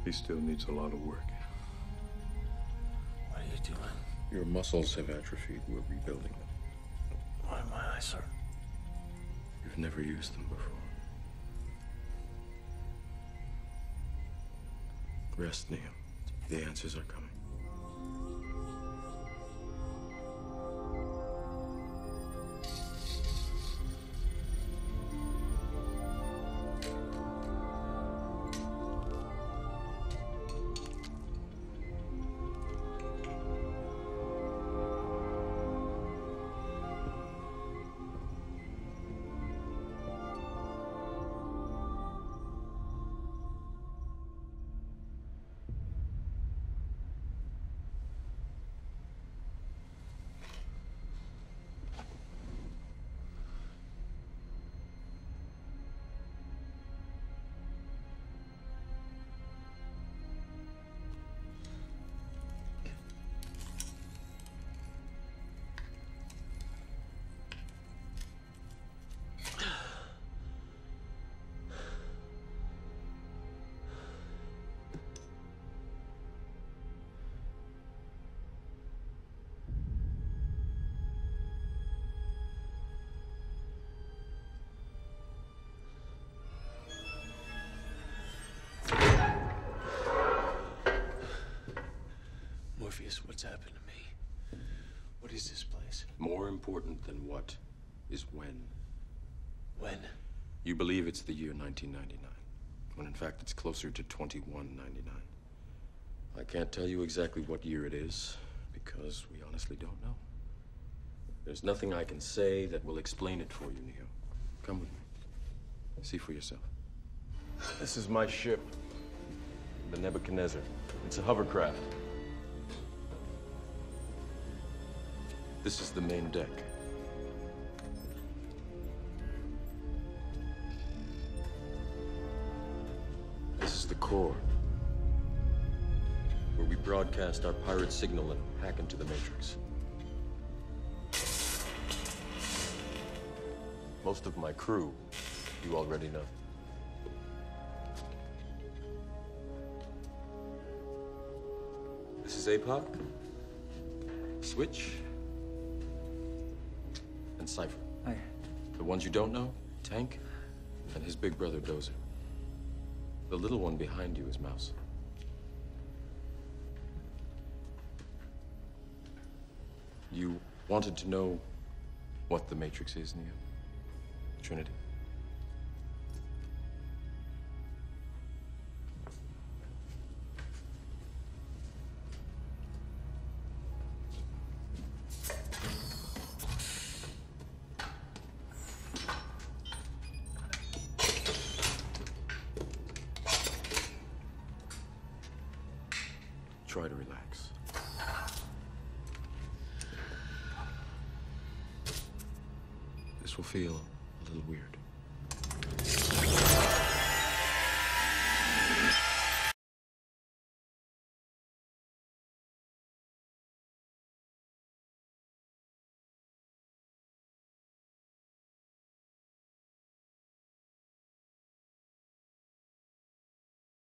He still needs a lot of work. What are you doing? Your muscles have atrophied. We're rebuilding them. Why are my eyes hurt? You've never used them before. Rest, Neo. The answers are coming. What's happened to me? What is this place? More important than what is when. When? You believe it's the year 1999, when in fact it's closer to 2199. I can't tell you exactly what year it is, because we honestly don't know. There's nothing I can say that will explain it for you, Neo. Come with me. See for yourself. This is my ship, the Nebuchadnezzar. It's a hovercraft. This is the main deck. This is the core, where we broadcast our pirate signal and hack into the Matrix. Most of my crew, you already know. This is APOC, Switch, and Cypher. Hi. The ones you don't know, Tank, and his big brother, Dozer. The little one behind you is Mouse. You wanted to know what the Matrix is, Neo? Trinity? Try to relax. This will feel a little weird.